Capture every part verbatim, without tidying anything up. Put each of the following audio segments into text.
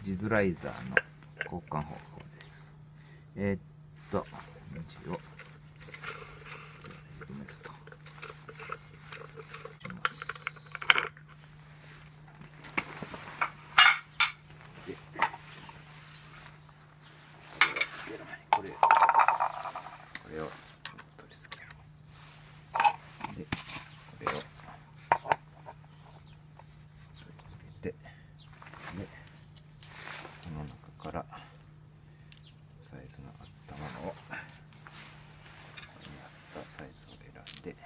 ジズライザーの交換方法です。えー、っとネジを緩めるとします。でつける前にこれこれを取り付ける。でこれを取り付けて、でこの中からサイズの合ったものを、ここに合ったサイズを選んで、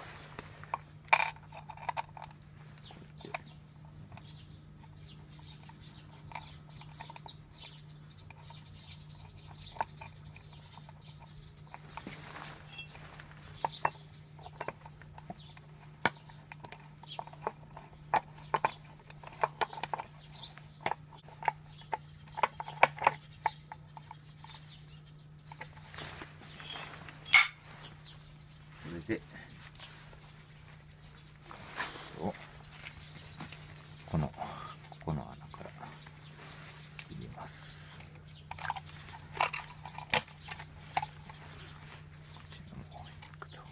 これでこのここの穴から入れます。こちらもいくと、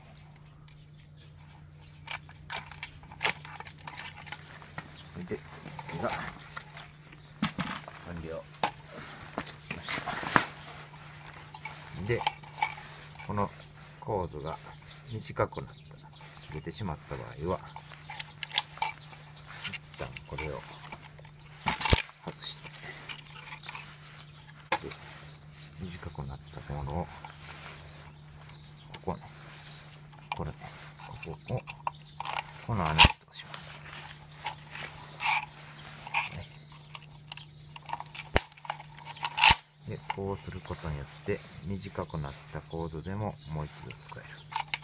これで取り付けが完了しました。でこのコードが短くなったら、切れてしまった場合は一旦これを外して、で短くなったものをここねこれここをこの穴に通します。でこうすることによって短くなったコードでももう一度使える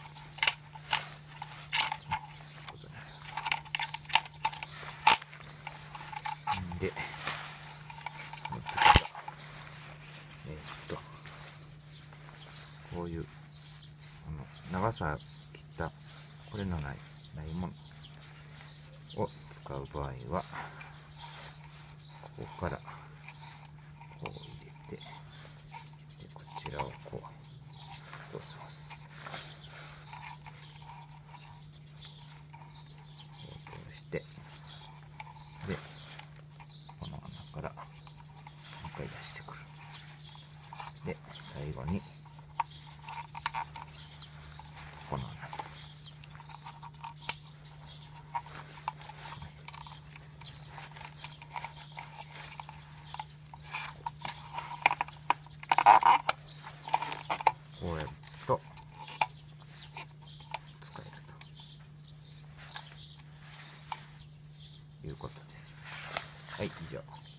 ことになります。でこの次がえー、っとこういうこの長さ切ったこれのないないものを使う場合は、ここからこう入れて、でこちらをこう通します。こう通して、でこの穴からもう一回出してくる。で最後にこの穴、こうやると使えるということです。はい、以上。